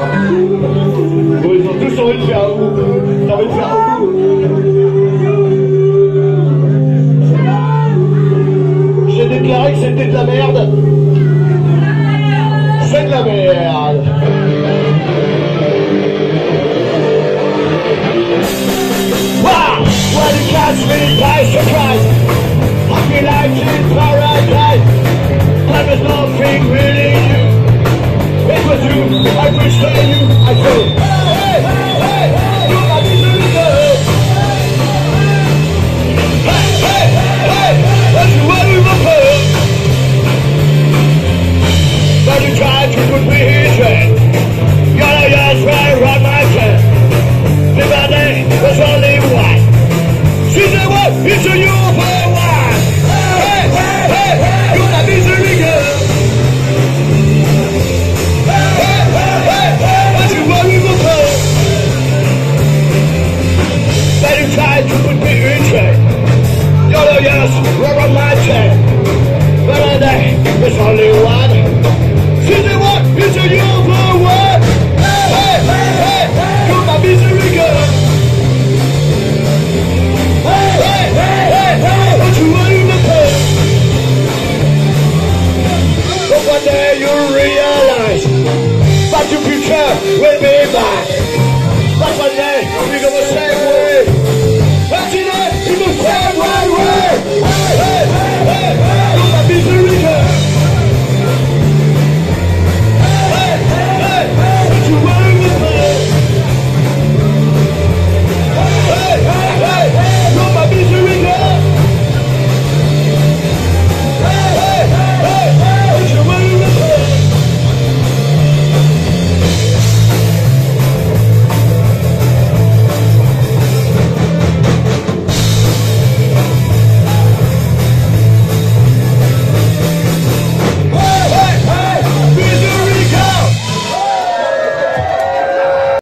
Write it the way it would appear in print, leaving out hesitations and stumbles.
Ils ont tous envie de faire un bout. T'as envie de faire un bout. J'ai déclaré que c'était de la merde. C'est de la merde. Wow! When you catch me by surprise, I feel like in paradise. There was nothing really new. It was you, I wish I knew. I said, hey, hey, hey, you're my misery girl. Hey, hey, hey, what you want with my pearl? But you tried to put me in jail. Your lawyers were on my tail. The money was only one. She said, what? It's a you for one. Hey, hey, hey, hey, you're my misery girl. Tried to put me in jail. Your lawyers were on my tail. But one day, there's only one. She said, what? It's a you for one. Hey, hey, hey, you're my misery girl. Hey, hey, hey, hey, hey, what you want in the past? But one day you realize that your future will be mine.